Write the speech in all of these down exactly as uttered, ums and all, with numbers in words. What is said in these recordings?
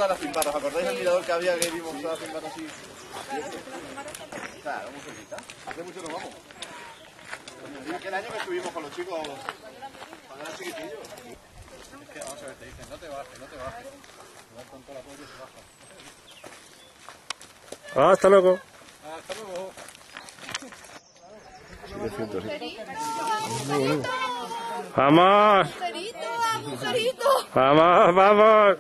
a las Pimbarras. ¿Os acordáis del mirador que había que vimos a las Pimbarras así? Claro, muy cerquita. Hace mucho nos vamos. Aquel año que estuvimos con los chicos cuando eran chiquitillos. Es que vamos a ver, te dicen, no te bajes, no te bajes. Me dan con todo el apoyo y se baja. Ah, hasta luego. Hasta luego. setecientos, sí. ¡Vamos! ¡Agujerito, agujerito! ¡Vamos, vamos!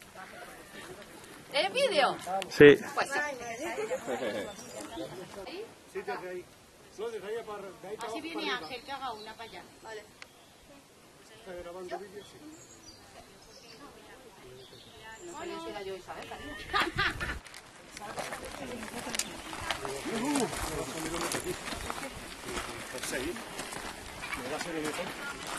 ¿En vídeo? Sí. Pues sí. Así viene Ángel, que haga una para allá. Vale. No sabía si era yo Isabel, cariño. Seguir. Me va a ser el mejor.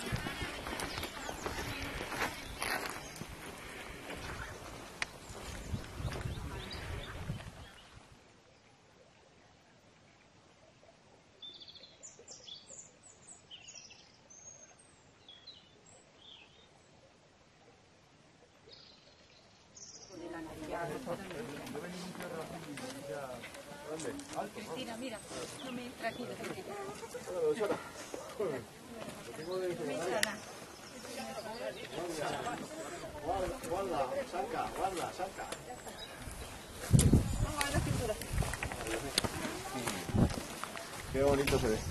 Cristina, mira, no me tranquilo, tranquilo. Guarda, saca, guarda, saca. Qué bonito se ve.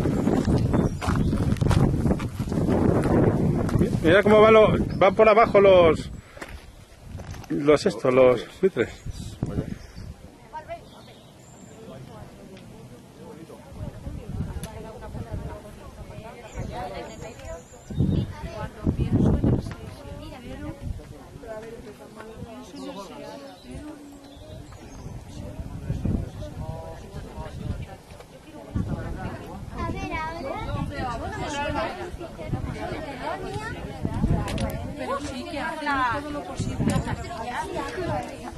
Mira cómo van, los, van por abajo los... Los estos, los buitres. Pero sí que hacen todo lo posible.